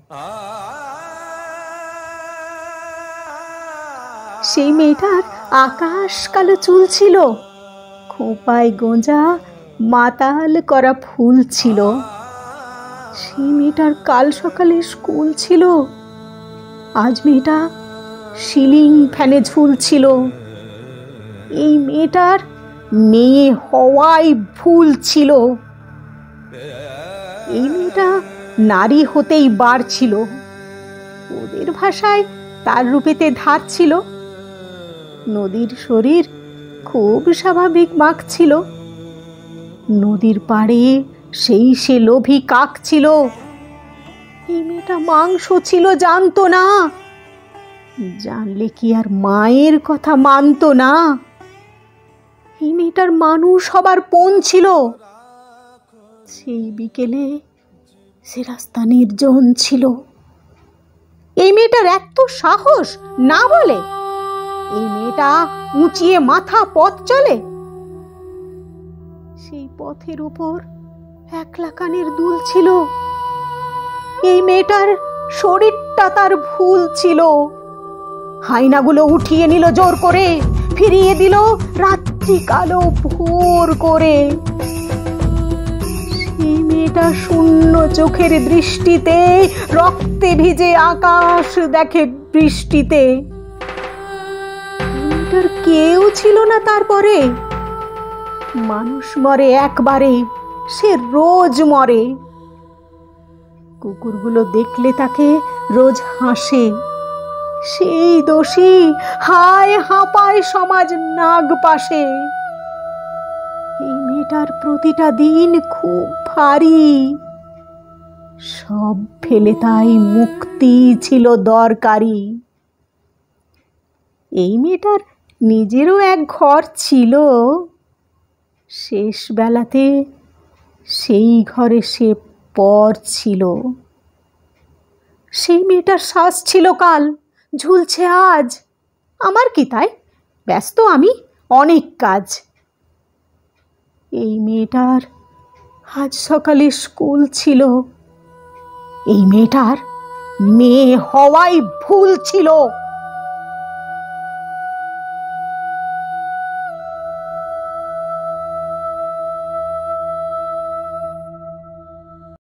সেই মেয়েটার আকাশ কালো চুল ছিল, খোঁপায় গোঁজা মাতাল করা ফুল ছিল। সেই মেয়েটার কাল সকালে স্কুল ছিল, আজ মেয়েটা সিলিং ফ্যানে ঝুলছিল। এই মেয়েটার মেয়ে হওয়াই ভুল ছিল। এই মেয়েটা নারী হতেই বাড়ছিল, ওদের ভাষায় তার রূপেতে ধার ছিল। নদীর শরীর খুব স্বাভাবিক মাখছিল, নদীর পাড়ে সেই সে লোভী কাক ছিল। এই মেয়েটা মাংস ছিল, জানতো না, জানলে কি আর মায়ের কথা মানতো না। এই মেয়েটার মানুষ হবার পণ ছিল। সেই বিকেলে সে রাস্তা নির্জন ছিল। এই মেয়েটার এত সাহস না বলে, এই মেয়েটা উঁচিয়ে মাথা পথ চলে। সেই পথের উপর একলা কানের দুল ছিল। এই মেয়েটার শরীরটা তার ভুল ছিল। হাইনাগুলো উঠিয়ে নিল জোর করে, ফিরিয়ে দিল রাত্রি কালো ভোর করে। সেই মেয়েটা শূন্য চোখের দৃষ্টিতে রক্তে ভিজে আকাশ দেখে বৃষ্টিতে। মেয়েটার কেউ ছিল না তারপরে। মানুষ মরে একবারে, সে রোজ মরে। কুকুরগুলো দেখলে তাকে রোজ হাসে। সেই দোষী হায় হাঁপায় সমাজ নাগ পাশে। এই মেয়েটার প্রতিটা দিন খুব ভারী, সব ফেলে তাই মুক্তি ছিল দরকারি। এই মেয়েটার নিজেরও এক ঘর ছিল, শেষ বেলাতে সেই ঘরে সে পর ছিল। সেই মেয়েটার শ্বাস ছিল কাল, ঝুলছে আজ। আমার কি তাই, ব্যস্ত আমি, অনেক কাজ। এই মেয়েটার আজ সকালে স্কুল ছিল। এই মেয়েটার মেয়ে হওয়াই ভুল ছিল।